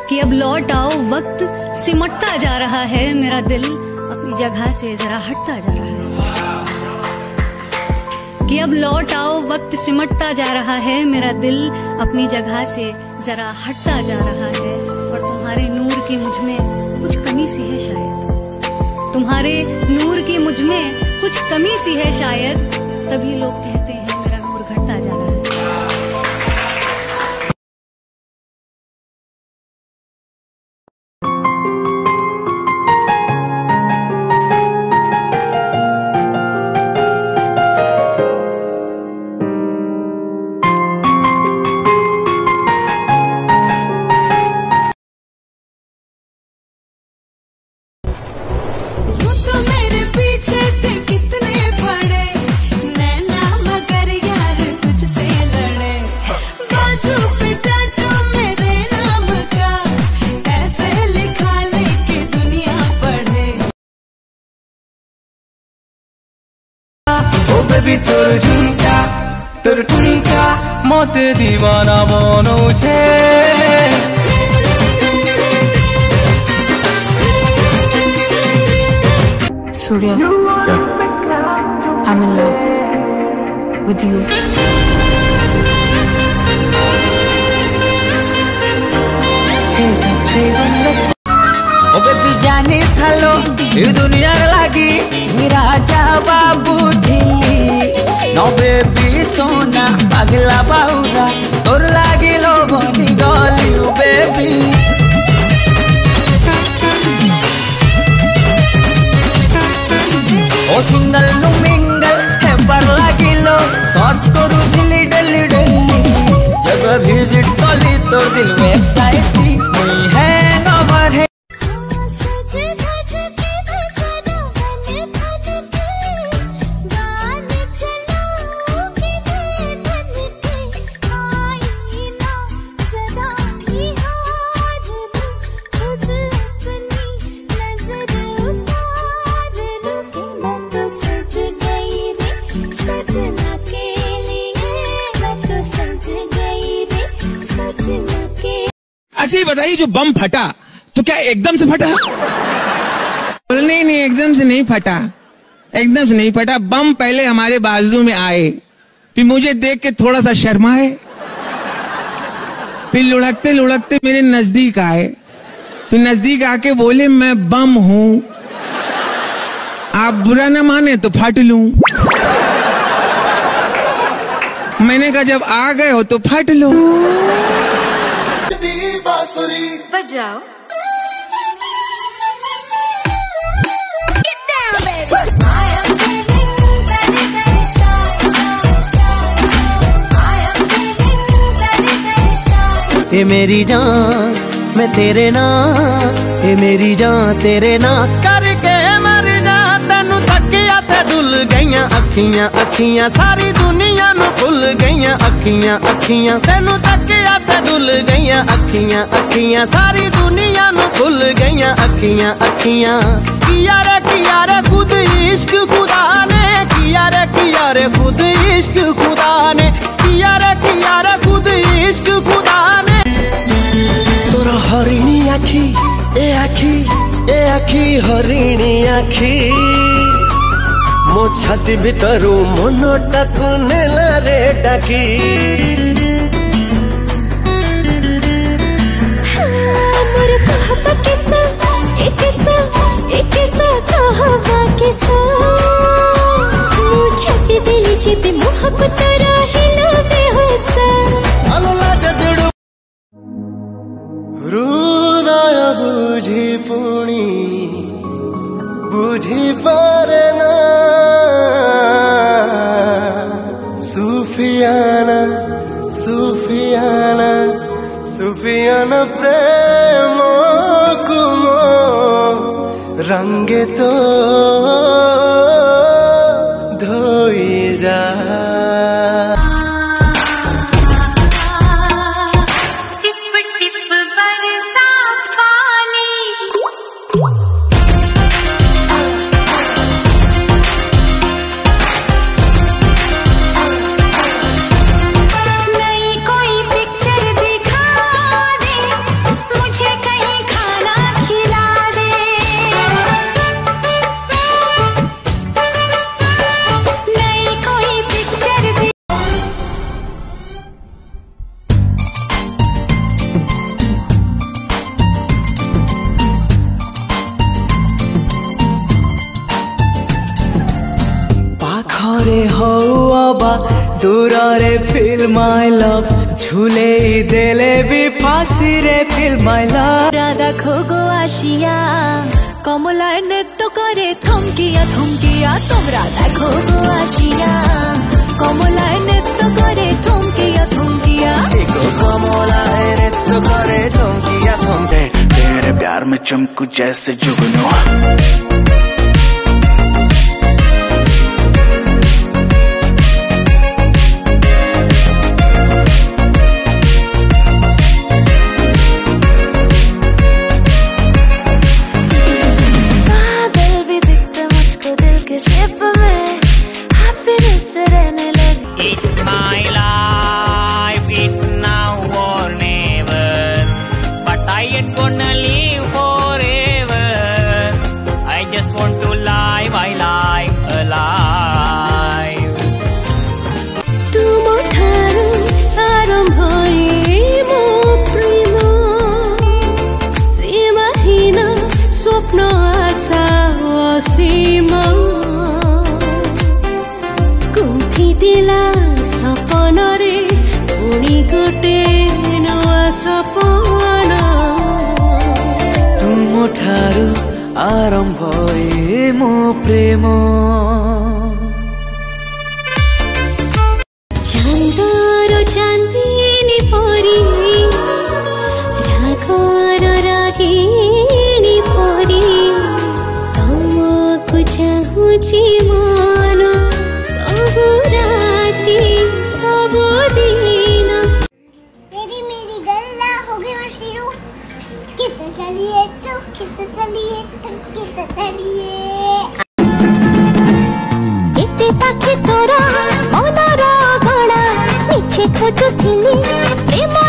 कि अब लौट आओ, वक्त सिमटता जा रहा है, मेरा दिल अपनी जगह से जरा हटता जा रहा है। कि अब लौट आओ, वक्त सिमटता जा रहा है, मेरा दिल अपनी जगह से जरा हटता जा रहा है। और तुम्हारे नूर की मुझ में कुछ कमी सी है शायद, तुम्हारे नूर की मुझ में कुछ कमी सी है शायद, तभी लोग कहते हैं मेरा नूर घटता जा रहा है। बेबी तोर ठुमका मते दीवाना बनाउँछे। Surya, I'm in love with you. ओ बेबी जानी थालो ये दुनिया लागी राजा बाबू दिल्ली नो बेबी सोना पगला बाउरा तोर लागी लो बनी गली बेबी। ओ सिंगल नु मिंगल है पर लागी लो सर्च करू दिल्ली दिल्ली दिल्ली जब विजिट कली तोर दिल वेबसाइट थी नहीं है नंबर है। अच्छा ये बताइए जो बम फटा तो क्या एकदम से फटा? नहीं नहीं एकदम से नहीं फटा, एकदम से नहीं फटा। बम पहले हमारे बाजू में आए, फिर मुझे देख के थोड़ा सा शर्माए, फिर लुढ़कते लुढ़कते मेरे नजदीक आए, फिर नजदीक आके बोले मैं बम हूं, आप बुरा ना माने तो फट लूं। मैंने कहा जब आ गए हो तो फट लो। बांसुरी बजाओ। ये मेरी जान मैं तेरे नाम, ये मेरी जान तेरे नाम करके मर जा तेनू तकिया ते डुल गईयां अखियां अखियां सारी दुनिया नू भुल गईयां अखियां अखियां तेनू तकिया ते डुल गईयां अखियां अखियां सारी दुनिया नू भुल गईयां अखियां अखियां। किया रे खुद इश्क खुदा ने किया रे खुद इश्क खुदा ने किया रे खुद इश्क खुदा ने। तोरा हरिणी आखी ए आखी ए आखी हरिणी आखी मो छाती भितरु मनटाकु नेला रे डाकी। मोर कहबा किसा कहबा किसा मु छाती दिली जेबे मोहब्बत रहिला बेहोसा। आलोला जजुडु हृदय बुझी पुणी बुझी पारे ना सुफियाना सुफियाना सुफियाना प्रेम कुमो रंगे तो धोई जा। नई कोई पिक्चर दिखा दे मुझे feel my love झूले देले भी फांसी रे feel my love রাধা খোগো আসিয়া কমলায় নৃত্য করে থমকিয়া থমকিয়া তোমরা দেখো গো আসিয়া কমলায় নৃত্য করে থমকিয়া থমকিয়া कमलाए नृत्य करे थमकिया थमके तेरे प्यार में चमकू जैसे जुगनू It's my life, it's now or never. But I ain't gonna live forever. I just want to live my life alive. ତୁମଠାରୁ ଆରମ୍ଭ ମୋ ପ୍ରେମ ସୀମାହୀନ ସ୍ୱପ୍ନ ଆଶା ଅସୀମ ଗୁନ୍ଥିଥିଲା ସପନରେ ପୁଣି ଗୋଟେ ନୂଆ ସପନ ତୁମଠାରୁ ଆରମ୍ଭ ମୋ ପ୍ରେମ ଚାନ୍ଦର ଚାନ୍ଦିନୀ ପରି ରାଗର ରାଗିଣୀ ପରି ତମକୁ ଚାହୁଁଛି ମନ ସବୁ ରାତି ସବୁ ଦିନ तेरी मेरी गल्ला हो गई मशरू कितना चलिए तू कितना चलिए तू कितना चलिए ଏତେ ପାଖେ ତୋର ମନର ଗଣା ମିଛେ ଖୋଜୁଥିଲି ପ୍ରେମ